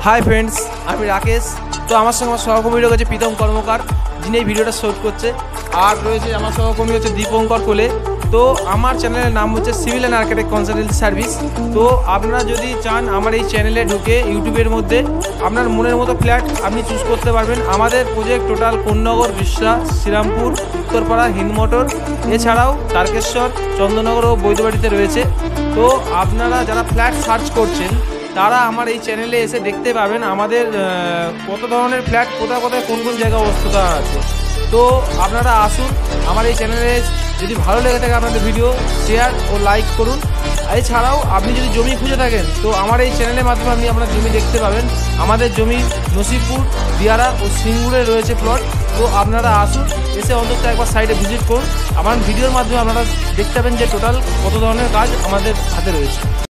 Hi friends আমি রাকেশ। তো আমার সঙ্গে আমার সহকর্মী রয়েছে প্রীতম কর্মকার, যিনি এই ভিডিওটা শুট করছে, আর রয়েছে আমার সহকর্মী হচ্ছে দীপঙ্কর কোলে। তো আমার চ্যানেলের নাম হচ্ছে civil and architect consultancy service. তো আপনারা যদি চান আমার এই চ্যানেলে ঢুকে ইউটিউবের মধ্যে আপনার মনের মতো ফ্ল্যাট আপনি চুজ করতে পারবেন। আমাদের প্রজেক্ট টোটাল কোন্নগর, রিষ্যা, শ্রীরামপুর, উত্তরপাড়া, হিন্দমোটর, এছাড়াও তারকেশ্বর, চন্দননগর ও বৈদ্যবাড়িতে রয়েছে। তো আপনারা যারা ফ্ল্যাট সার্চ করছেন তারা আমার এই চ্যানেলে এসে দেখতে পাবেন আমাদের কত ধরনের ফ্ল্যাট কোথায় কোথায় কোন কোন জায়গায় অবস্থিত আছে। তো আপনারা আসুন আমার এই চ্যানেলে, যদি ভালো লেগে থাকে আপনাদের ভিডিও শেয়ার ও লাইক করুন। এছাড়াও আপনি যদি জমি খুঁজে থাকেন তো আমার এই চ্যানেলের মাধ্যমে আপনি আপনার জমি দেখতে পাবেন। আমাদের জমি নসিবপুর, দিয়ারা ও সিঙ্গুরে রয়েছে প্লট। তো আপনারা আসুন, এসে অন্তত একবার সাইডে ভিজিট করুন। আমার ভিডিওর মাধ্যমে আপনারা দেখতে পাবেন যে টোটাল কত ধরনের কাজ আমাদের হাতে রয়েছে।